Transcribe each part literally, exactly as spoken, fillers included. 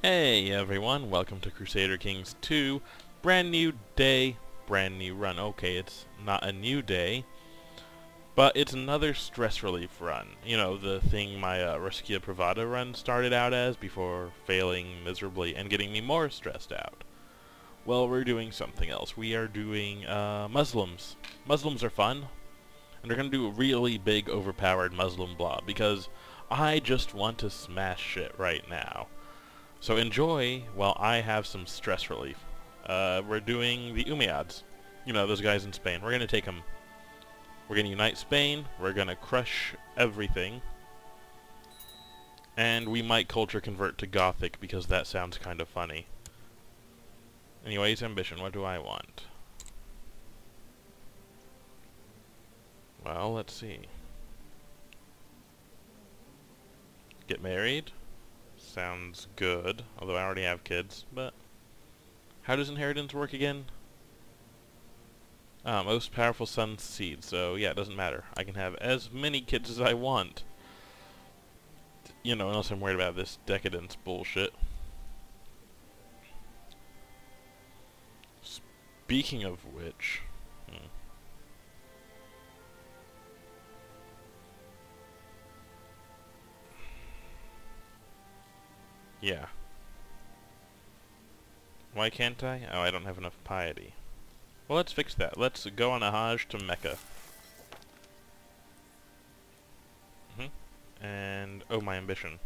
Hey everyone, welcome to Crusader Kings two. Brand new day, brand new run. Okay, it's not a new day, but it's another stress relief run. You know, the thing my uh, Rescue Privada run started out as before failing miserably and getting me more stressed out. Well, we're doing something else. We are doing uh, Muslims. Muslims are fun, and we're going to do a really big overpowered Muslim blob because I just want to smash shit right now. So enjoy while I have some stress relief. Uh, we're doing the Umayyads. You know, those guys in Spain. We're going to take them. We're going to unite Spain. We're going to crush everything. And we might culture convert to Gothic because that sounds kind of funny. Anyways, ambition. What do I want? Well, let's see. Get married? Sounds good, although I already have kids, but how does inheritance work again? Ah, most powerful son's seed, so yeah, it doesn't matter. I can have as many kids as I want. You know, unless I'm worried about this decadence bullshit. Speaking of which... Hmm. Yeah. Why can't I? Oh, I don't have enough piety. Well, let's fix that. Let's go on a Hajj to Mecca. Mm-hmm. And, oh, my ambition.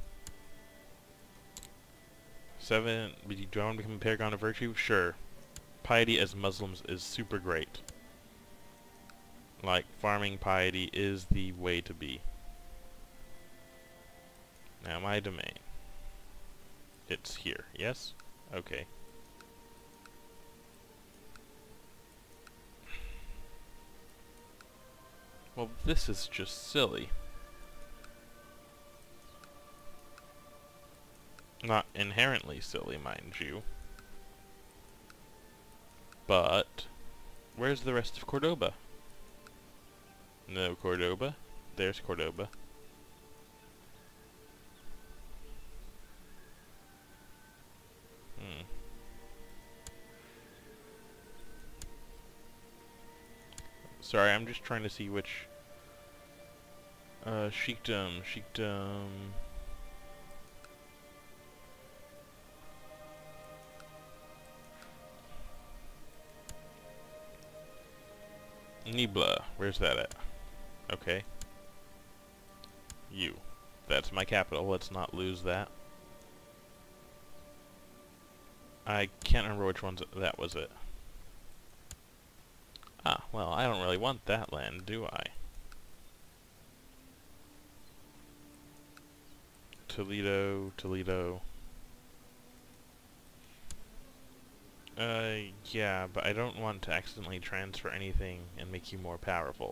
Seven, do I want to become a paragon of virtue? Sure. Piety as Muslims is super great. Like, farming piety is the way to be. Now, my domain. It's here, yes? Okay. Well, this is just silly. Not inherently silly, mind you. But, where's the rest of Cordoba? No Cordoba. There's Cordoba. Hmm. Sorry, I'm just trying to see which... Uh, Sheikdom, Sheikdom... Nibla, where's that at? Okay. You. That's my capital, let's not lose that. I can't remember which ones that was it. Ah, well, I don't really want that land, do I? Toledo, Toledo. Uh, yeah, but I don't want to accidentally transfer anything and make you more powerful.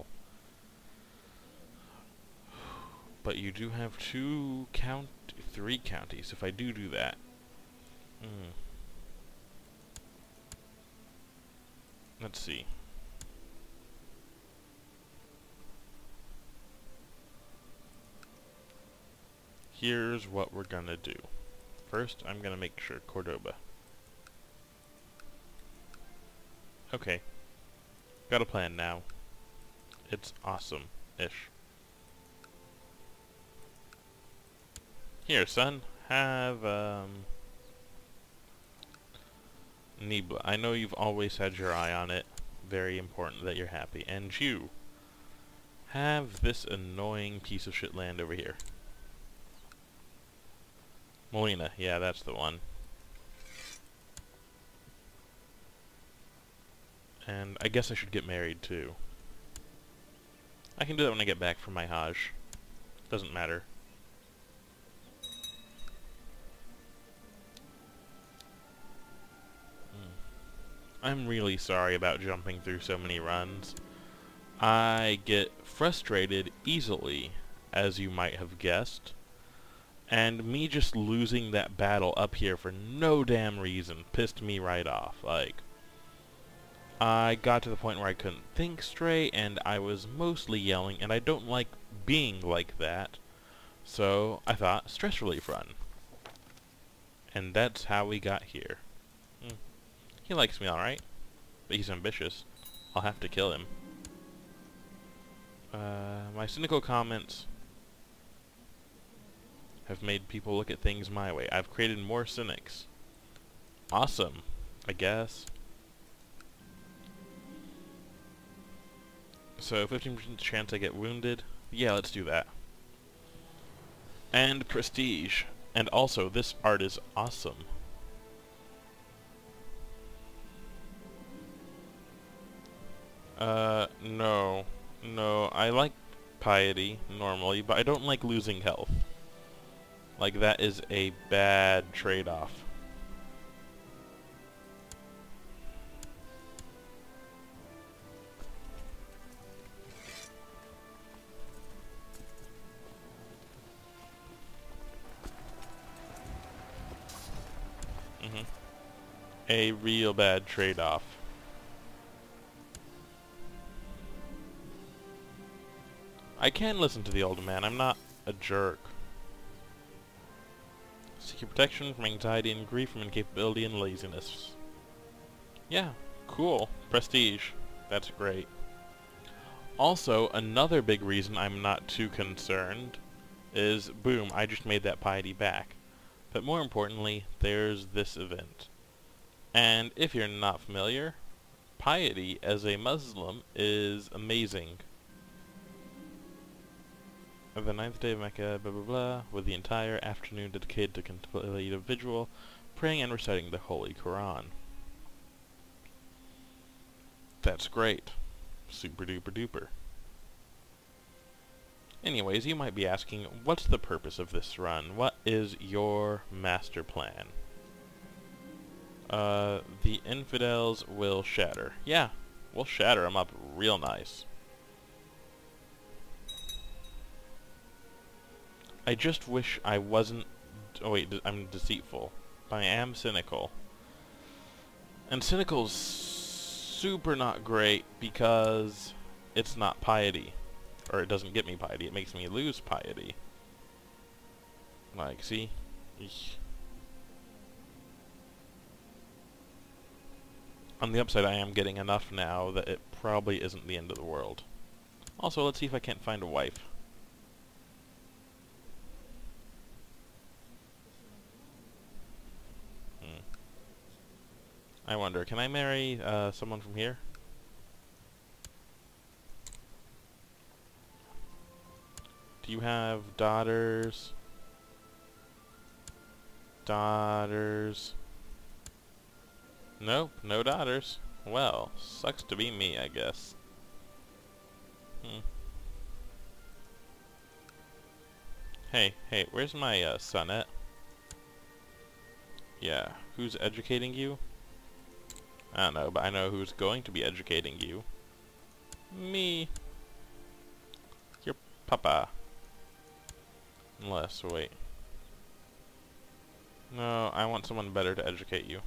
But you do have two count, three counties if I do do that. Hmm. Let's see. Here's what we're gonna do. First, I'm gonna make sure Cordoba. Okay. Got a plan now. It's awesome-ish. Here, son. Have, um... Nibla. I know you've always had your eye on it. Very important that you're happy. And you. Have this annoying piece of shit land over here. Molina. Yeah, that's the one. And I guess I should get married, too. I can do that when I get back from my Hajj. Doesn't matter. I'm really sorry about jumping through so many runs. I get frustrated easily, as you might have guessed. And me just losing that battle up here for no damn reason pissed me right off. Like, I got to the point where I couldn't think straight, and I was mostly yelling, and I don't like being like that. So, I thought, stress relief run. And that's how we got here. Hmm. He likes me alright, but he's ambitious. I'll have to kill him. Uh, my cynical comments have made people look at things my way. I've created more cynics. Awesome, I guess. So fifteen percent chance I get wounded. Yeah, let's do that. And prestige. And also, this art is awesome. Uh, no. No, I like piety, normally, but I don't like losing health. Like, that is a bad trade-off. Mm-hmm. A real bad trade-off. I can listen to the old man. I'm not a jerk. Seek your protection from anxiety and grief, from incapability and laziness. Yeah, cool. Prestige. That's great. Also, another big reason I'm not too concerned is, boom, I just made that piety back. But more importantly, there's this event. And if you're not familiar, piety as a Muslim is amazing. The ninth day of Mecca, blah blah blah, with the entire afternoon dedicated to contemplative vigil, praying and reciting the Holy Quran. That's great. Super duper duper. Anyways, you might be asking, what's the purpose of this run? What is your master plan? Uh, the infidels will shatter. Yeah, we'll shatter them up real nice. I just wish I wasn't... Oh wait, I'm deceitful. I am cynical. And cynical's super not great because it's not piety. Or it doesn't get me piety, it makes me lose piety. Like, see? Eesh. On the upside, I am getting enough now that it probably isn't the end of the world. Also, let's see if I can't find a wife. I wonder, can I marry uh, someone from here? Do you have daughters? Daughters? Nope, no daughters. Well, sucks to be me, I guess. Hmm. Hey, hey, where's my uh, son at? Yeah, who's educating you? I don't know, but I know who's going to be educating you. Me. Your papa. Unless, wait. No, I want someone better to educate you.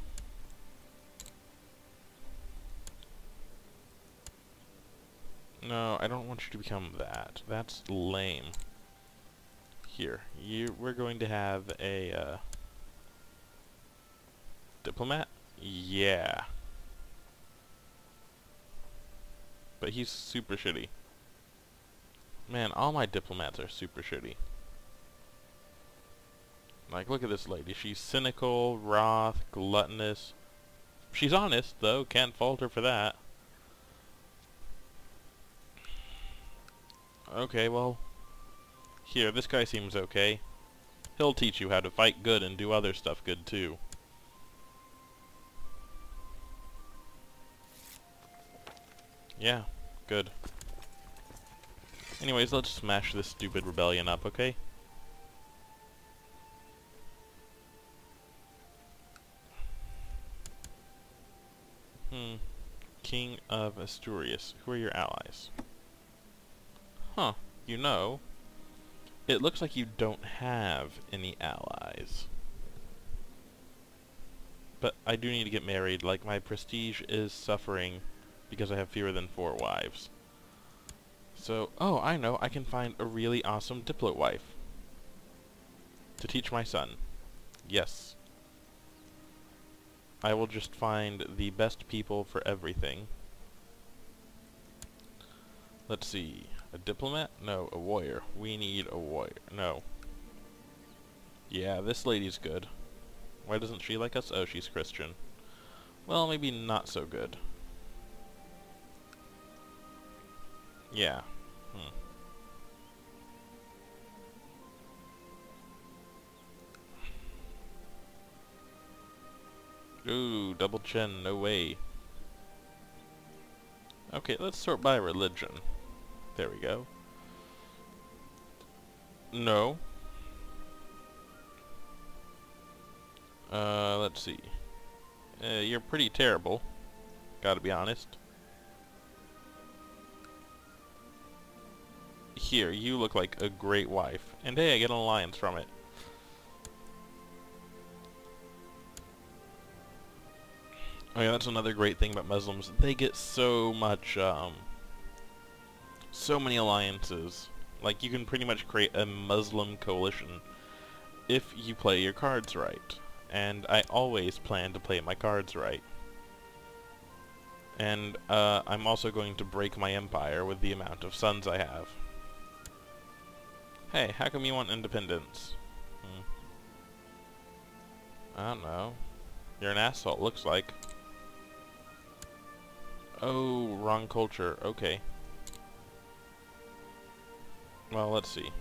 No, I don't want you to become that. That's lame. Here, you. We're going to have a uh, diplomat. Yeah. But he's super shitty. Man, all my diplomats are super shitty. Like, look at this lady. She's cynical, wroth, gluttonous. She's honest, though. Can't fault her for that. Okay, well... Here, this guy seems okay. He'll teach you how to fight good and do other stuff good, too. Yeah, good. Anyways, let's smash this stupid rebellion up, okay? Hmm. King of Asturias. Who are your allies? Huh. You know, it looks like you don't have any allies. But I do need to get married. Like, my prestige is suffering because I have fewer than four wives. So, oh, I know, I can find a really awesome diplo wife to teach my son. Yes. I will just find the best people for everything. Let's see. A diplomat? No, a warrior. We need a warrior. No. Yeah, this lady's good. Why doesn't she like us? Oh, she's Christian. Well, maybe not so good. Yeah. Hmm. Ooh, double chin, no way. Okay, let's sort by religion. There we go. No. Uh, let's see. Uh, you're pretty terrible. Gotta be honest. Here, you look like a great wife. And hey, I get an alliance from it. Oh yeah, that's another great thing about Muslims. They get so much, um... so many alliances. Like, you can pretty much create a Muslim coalition if you play your cards right. And I always plan to play my cards right. And, uh, I'm also going to break my empire with the amount of sons I have. Hey, how come you want independence? Hmm. I don't know. You're an asshole, it looks like. Oh, wrong culture. Okay. Well, let's see.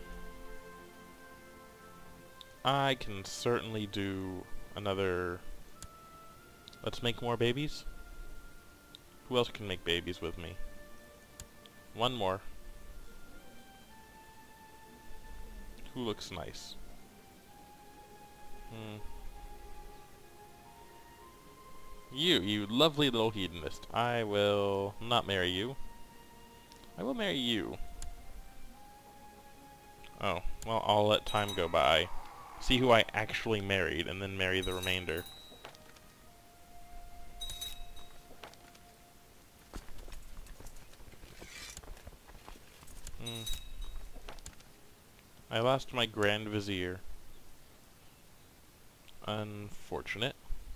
I can certainly do another... Let's make more babies? Who else can make babies with me? One more. Who looks nice? Hmm. You, you lovely little hedonist. I will not marry you. I will marry you. Oh, well, I'll let time go by. See who I actually married, and then marry the remainder. Hmm. I lost my Grand Vizier. Unfortunate.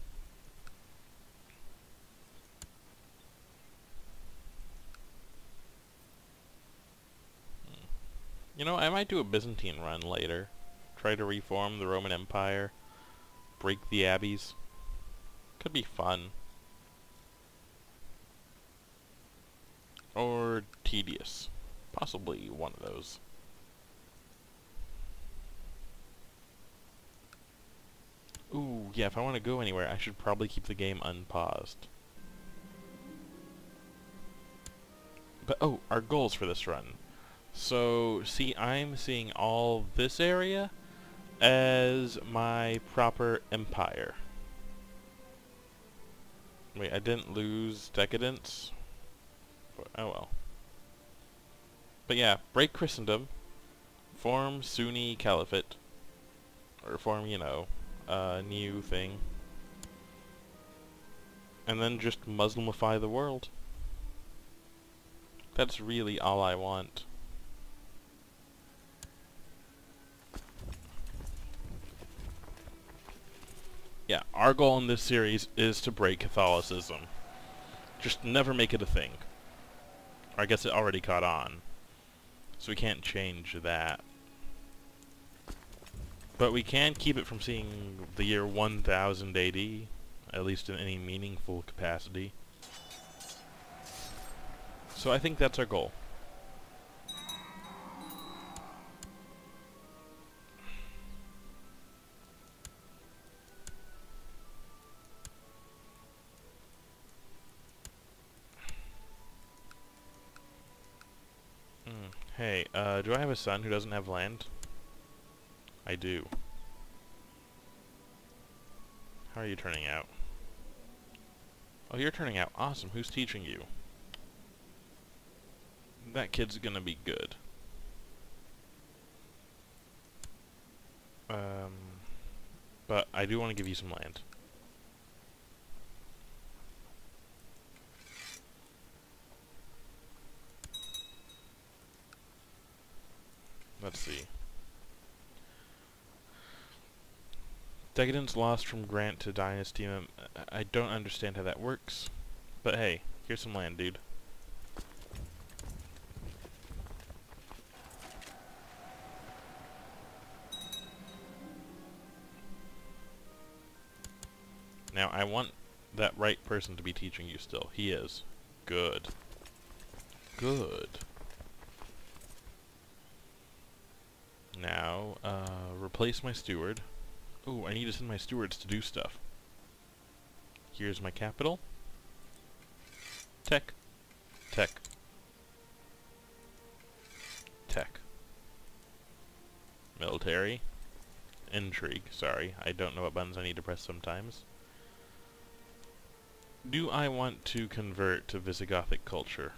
You know, I might do a Byzantine run later. Try to reform the Roman Empire. Break the abbeys. Could be fun. Or tedious. Possibly one of those. Ooh, yeah, if I want to go anywhere, I should probably keep the game unpaused. But, oh, our goals for this run. So, see, I'm seeing all this area as my proper empire. Wait, I didn't lose decadence? But, oh well. But yeah, break Christendom, form Sunni Caliphate, or form, you know, a new thing, and then just Muslimify the world. That's really all I want. Yeah, our goal in this series is to break Catholicism. Just never make it a thing. Or I guess it already caught on. So we can't change that. But we can keep it from seeing the year one thousand A D, at least in any meaningful capacity. So I think that's our goal. Mm. Hey, uh, do I have a son who doesn't have land? I do. How are you turning out? Oh, you're turning out awesome. Who's teaching you? That kid's gonna be good. Um, but I do want to give you some land. Let's see. Decadence lost from Grant to Dynasty. Um, I don't understand how that works. But hey, here's some land, dude. Now, I want that right person to be teaching you still. He is. Good. Good. Now, uh, replace my steward. Ooh, I need to send my stewards to do stuff. Here's my capital. Tech. Tech. Tech. Military. Intrigue. Sorry, I don't know what buttons I need to press sometimes. Do I want to convert to Visigothic culture?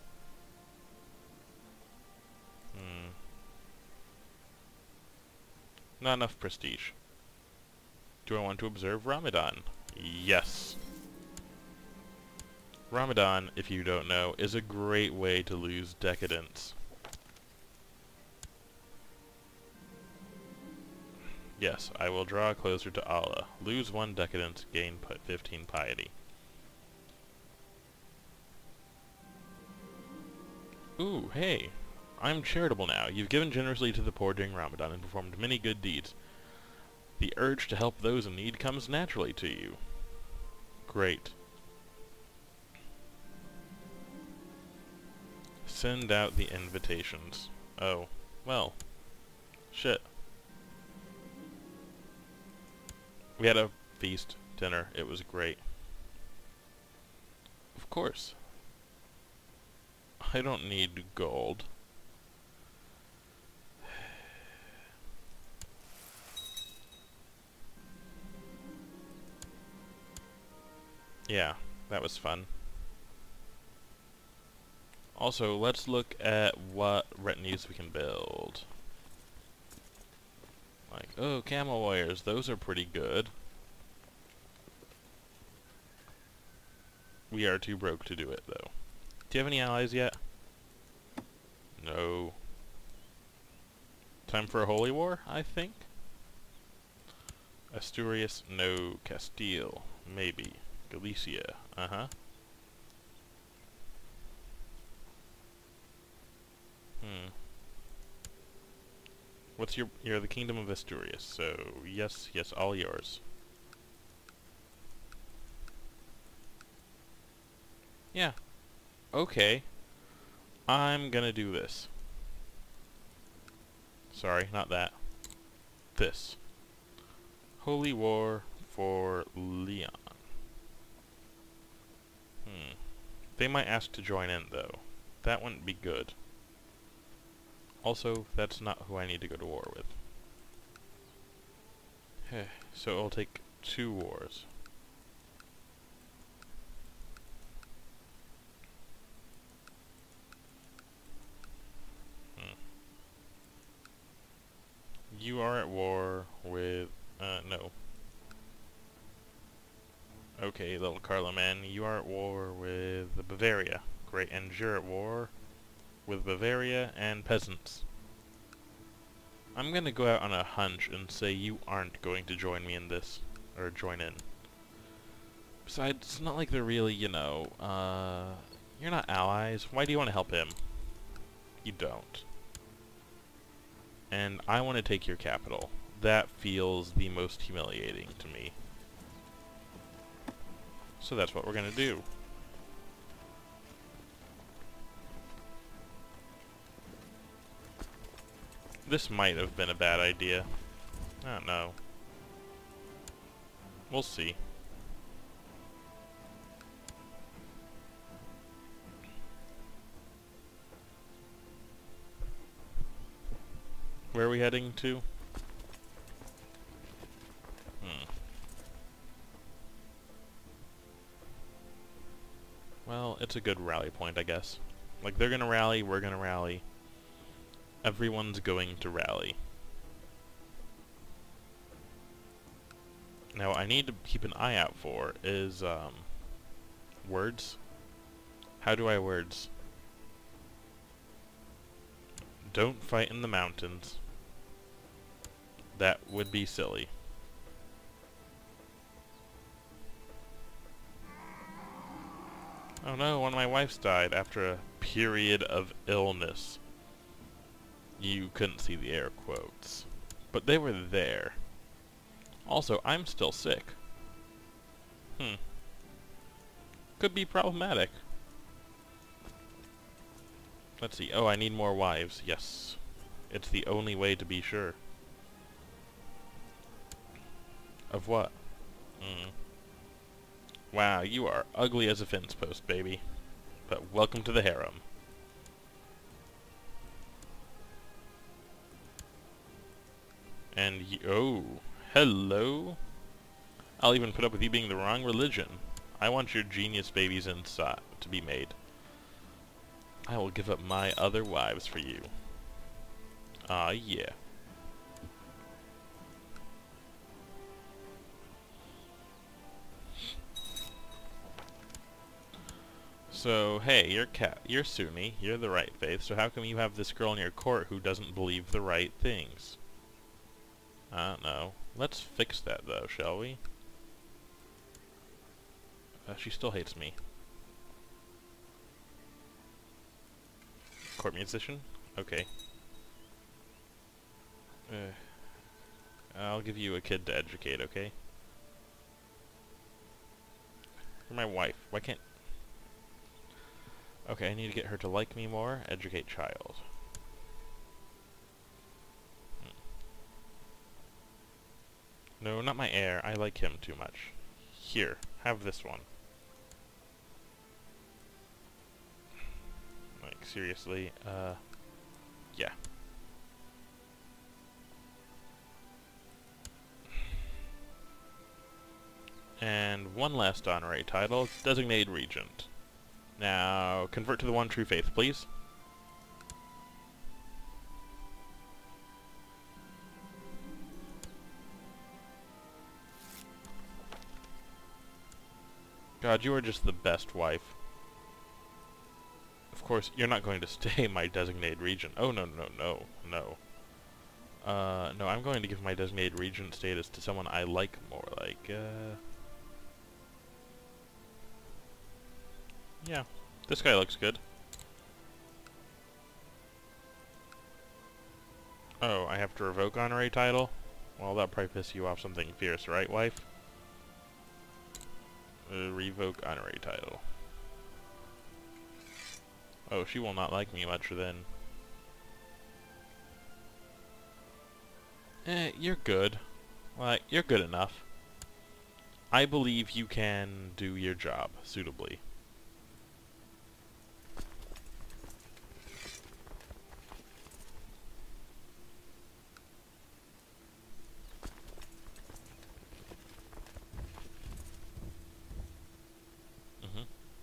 Hmm. Not enough prestige. Do I want to observe Ramadan? Yes. Ramadan, if you don't know, is a great way to lose decadence. Yes, I will draw closer to Allah. Lose one decadence, gain fifteen piety. Ooh, hey. I'm charitable now. You've given generously to the poor during Ramadan and performed many good deeds. The urge to help those in need comes naturally to you. Great. Send out the invitations. Oh, well. Shit. We had a feast, dinner. It was great. Of course. I don't need gold. Yeah, that was fun. Also, let's look at what retinues we can build. Like, oh, camel warriors, those are pretty good. We are too broke to do it, though. Do you have any allies yet? No. Time for a holy war, I think? Asturias, no. Castile, maybe. Galicia, uh-huh. Hmm. What's your... You're the Kingdom of Asturias, so yes, yes, all yours. Yeah. Okay. I'm gonna do this. Sorry, not that. This. Holy War for Leon. Hmm. They might ask to join in, though. That wouldn't be good. Also, that's not who I need to go to war with. So it'll take two wars. Hmm. You are at war with... Uh, no. Okay, little Carloman, you are at war with Bavaria. Great, and you're at war with Bavaria and peasants. I'm gonna go out on a hunch and say you aren't going to join me in this, or join in. Besides, it's not like they're really, you know, uh, you're not allies. Why do you want to help him? You don't. And I want to take your capital. That feels the most humiliating to me. So that's what we're gonna do. This might have been a bad idea. I don't know. We'll see. Where are we heading to? Hmm. Well, it's a good rally point, I guess. Like, they're gonna rally, we're gonna rally. Everyone's going to rally. Now, what I need to keep an eye out for is, um, words. How do I words? Don't fight in the mountains. That would be silly. Oh no, one of my wives died after a period of illness. You couldn't see the air quotes. But they were there. Also, I'm still sick. Hmm. Could be problematic. Let's see. Oh, I need more wives. Yes. It's the only way to be sure. Of what? Hmm. Wow, you are ugly as a fence post, baby. But welcome to the harem. And y oh, hello. I'll even put up with you being the wrong religion. I want your genius babies inside to be made. I will give up my other wives for you. Ah, yeah. So, hey, you're cat, you're Sunni, you're the right faith, so how come you have this girl in your court who doesn't believe the right things? I don't know. Let's fix that, though, shall we? Uh, she still hates me. Court musician? Okay. Uh, I'll give you a kid to educate, okay? You're my wife. Why can't... Okay, I need to get her to like me more. Educate child. Hmm. No, not my heir. I like him too much. Here, have this one. Like, seriously, uh... yeah. And one last honorary title, Designated Regent. Now, convert to the one true faith, please. God, you are just the best wife. Of course, you're not going to stay my designated regent. Oh, no, no, no, no. Uh, no, I'm going to give my designated regent status to someone I like more, like, uh... yeah, this guy looks good. Oh, I have to revoke honorary title? Well, that'll probably piss you off something fierce, right, wife? Uh, revoke honorary title. Oh, she will not like me much then. Eh, you're good. Like, you're good enough. I believe you can do your job suitably. Mm-hmm.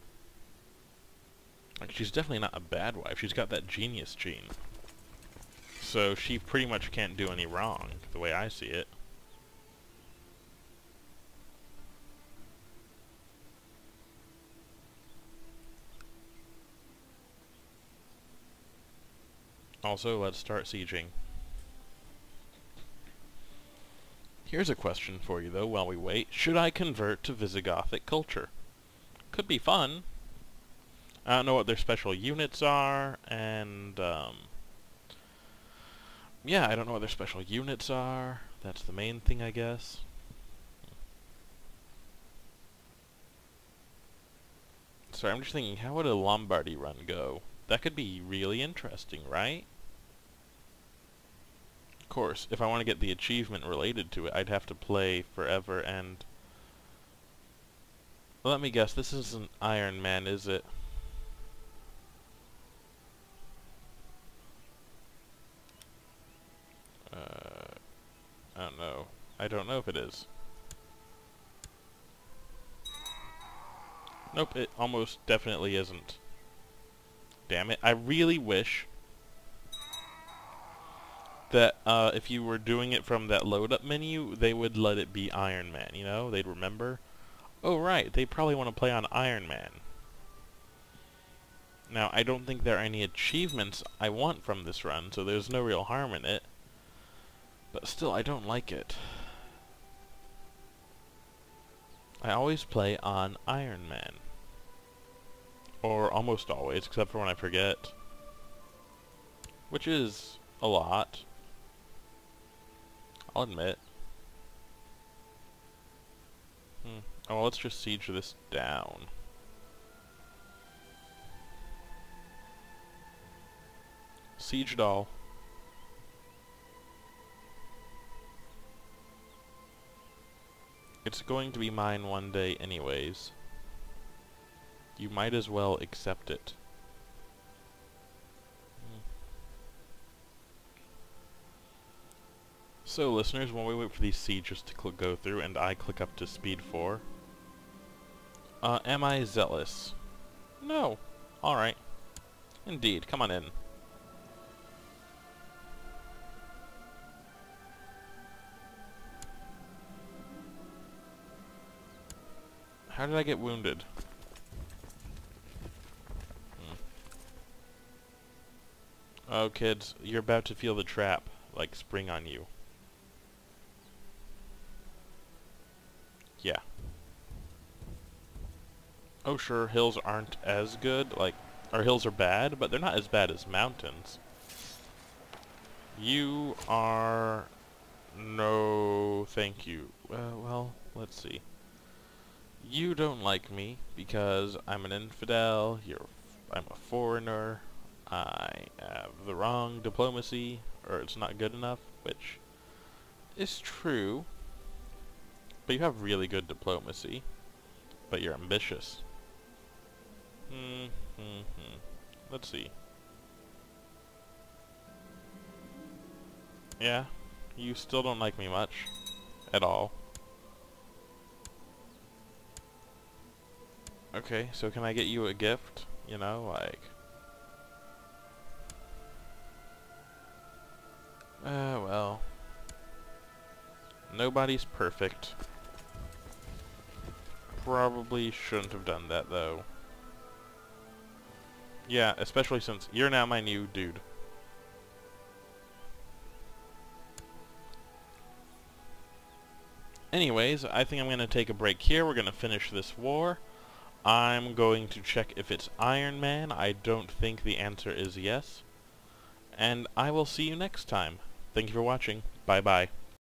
Like, she's definitely not a bad wife. She's got that genius gene. So she pretty much can't do any wrong, the way I see it. Also, let's start sieging. Here's a question for you, though, while we wait. Should I convert to Visigothic culture? Could be fun. I don't know what their special units are, and, um... yeah, I don't know what their special units are. That's the main thing, I guess. Sorry, I'm just thinking, how would a Lombardy run go? That could be really interesting, right? Of course, if I want to get the achievement related to it, I'd have to play forever and... Let me guess, this isn't Iron Man, is it? Uh, I don't know. I don't know if it is. Nope, it almost definitely isn't. Damn it, I really wish that uh, if you were doing it from that load-up menu, they would let it be Iron Man, you know? They'd remember. Oh, right, they probably want to play on Iron Man. Now, I don't think there are any achievements I want from this run, so there's no real harm in it. But still, I don't like it. I always play on Iron Man. Or almost always, except for when I forget. Which is a lot. I'll admit. Hmm. Oh, well, let's just siege this down. Siege it all. It's going to be mine one day anyways. You might as well accept it. Hmm. So listeners, while we wait for these sieges to cl go through and I click up to speed four, uh, am I zealous? No. Alright. Indeed, come on in. How did I get wounded? Hmm. Oh, kids, you're about to feel the trap, like, spring on you. Yeah. Oh, sure, hills aren't as good, like, our hills are bad, but they're not as bad as mountains. You are... No, thank you. Uh, well, let's see. You don't like me because I'm an infidel, you're, I'm a foreigner, I have the wrong diplomacy, or it's not good enough, which is true, but you have really good diplomacy, but you're ambitious. Hmm, hmm, hmm. Let's see. Yeah, you still don't like me much, at all. Okay, so can I get you a gift? You know, like... Uh, well... Nobody's perfect. Probably shouldn't have done that, though. Yeah, especially since you're now my new dude. Anyways, I think I'm going to take a break here. We're going to finish this war. I'm going to check if it's Iron Man. I don't think the answer is yes. And I will see you next time. Thank you for watching. Bye-bye.